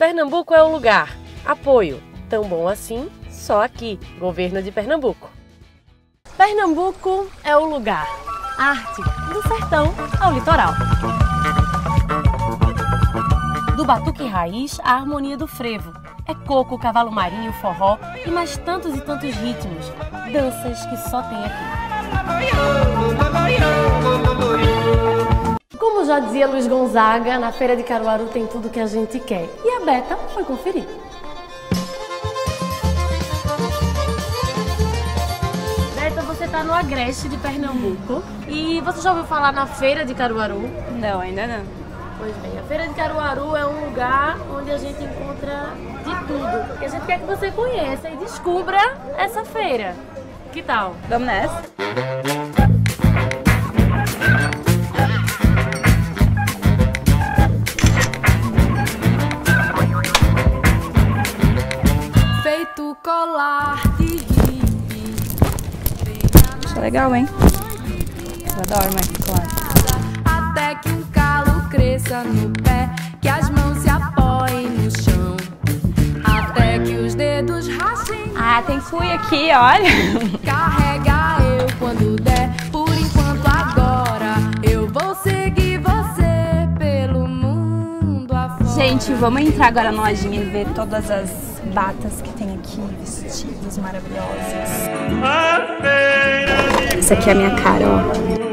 Pernambuco é o lugar. Apoio. Tão bom assim, só aqui. Governo de Pernambuco. Pernambuco é o lugar. Arte, do sertão ao litoral. Do batuque raiz à harmonia do frevo. É coco, cavalo marinho, forró e mais tantos e tantos ritmos. Danças que só tem aqui. Como já dizia Luiz Gonzaga, na Feira de Caruaru tem tudo que a gente quer. E a Beta foi conferir. Beta, você está no Agreste de Pernambuco e você já ouviu falar na Feira de Caruaru? Não, ainda não. Pois bem, a Feira de Caruaru é um lugar onde a gente encontra de tudo. E a gente quer que você conheça e descubra essa feira. Que tal? Vamos nessa? Feito colar de hippie. Acho legal, hein? Eu adoro mais colar. Até que um calo cresça no pé, que as mãos se apoiem no chão, até que os dedos rachem. Ah, tem fui aqui, olha. Carrega eu quando der, por enquanto agora eu vou seguir você pelo mundo afora. Gente, vamos entrar agora na lojinha e ver todas as batas que tem aqui, vestidos maravilhosos. Essa aqui é a minha cara, ó.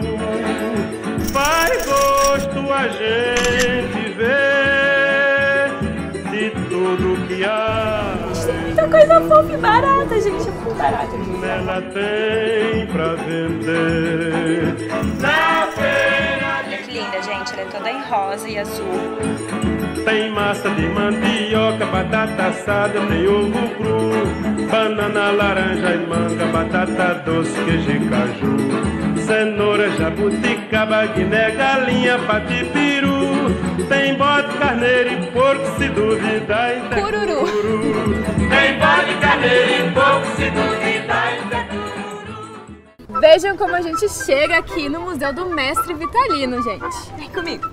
Faz gosto a gente ver de tudo que há. Tem muita coisa fofa e barata, gente. É muito barata. Ela tem pra vender na feira. Olha que linda, gente. Ela é toda em rosa e azul. Tem massa de mandioca, batata assada, tem ovo cru, banana, laranja e manga, batata doce, queijo e caju, cenoura, jabuticaba, guiné, galinha, patipiru, tem bode, carneiro e porco, se duvidar ainda é Cururu. Tem bode, carneiro e porco, se duvidar ainda é cururu. Vejam como a gente chega aqui no Museu do Mestre Vitalino, gente. Vem comigo.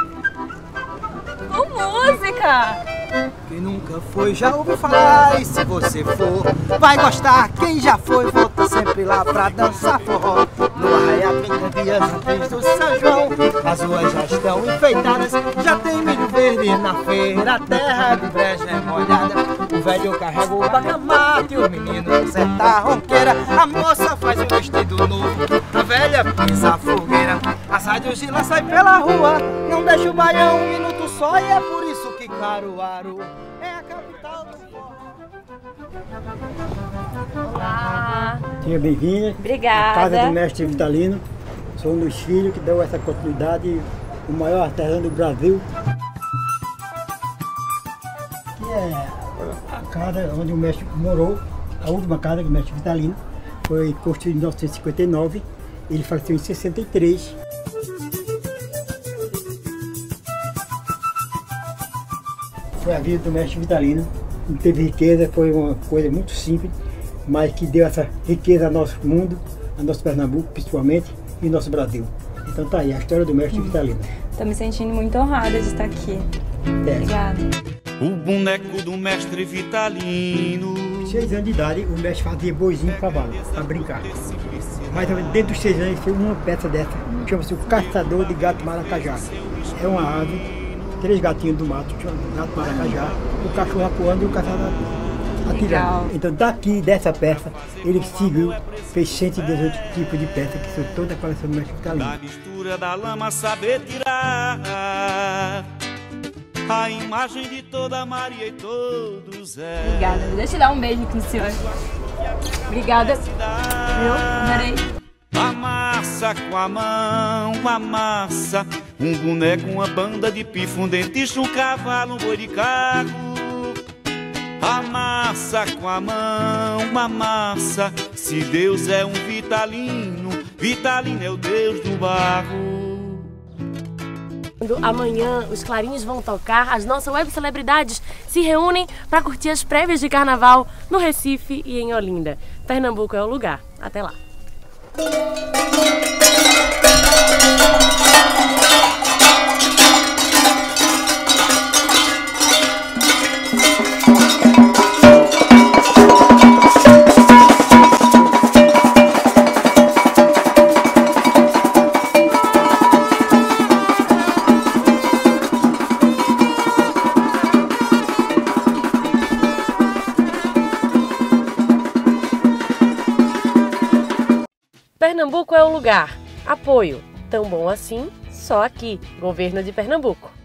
Com música! Quem nunca foi já ouviu falar, e se você for, vai gostar. Quem já foi, volta sempre lá pra dançar forró. No arraial 30 dias antes do São João, as ruas já estão enfeitadas, já tem milho verde na feira, a terra de breja é molhada. O velho carrega o bacamarte, o menino conserta a ronqueira, a moça faz um vestido novo, a velha pisa a fogueira. As rádios de lá saem pela rua, não deixa o baião um minuto só, e é por isso que Caruaru é a capital do forró. Olá! Seja bem-vinda. Obrigada. Casa do Mestre Vitalino. Sou um dos filhos que deu essa continuidade, o maior artesão do Brasil. Que é a casa onde o mestre morou, a última casa do Mestre Vitalino. Foi construída em 1959, ele faleceu em 63. Foi a vida do Mestre Vitalino. Não teve riqueza, foi uma coisa muito simples, mas que deu essa riqueza ao nosso mundo, ao nosso Pernambuco principalmente, e ao nosso Brasil. Então tá aí, a história do Mestre Vitalino. Tô me sentindo muito honrada de estar aqui. É. Obrigada. O boneco do Mestre Vitalino. 6 anos de idade, o mestre fazia boizinho e cavalo, para brincar. Mas dentro dos 6 anos ele fez uma peça dessa, chama-se o Caçador de Gato Maracajá. É uma ave, 3 gatinhos do mato, gato maracajá, o cachorro acuando e o caçador atirando. Legal. Então daqui, dessa peça, ele seguiu, fez 118 tipos de peças, que são toda a coleção do Mestre Vitalino. Da mistura da lama saber tirar a imagem de toda Maria e todos é. Obrigada. Deixa eu dar um beijo aqui no senhor. Obrigada. Eu adorei. Amassa com a mão, amassa um boneco, uma banda de pifo, um dentista, um cavalo, um boi de carro. Amassa com a mão, amassa. Se Deus é um Vitalino, Vitalino é o Deus do barro. Amanhã os clarins vão tocar, as nossas web celebridades se reúnem para curtir as prévias de carnaval no Recife e em Olinda. Pernambuco é o lugar. Até lá! Pernambuco é o lugar. Apoio. Tão bom assim, só aqui. Governo de Pernambuco.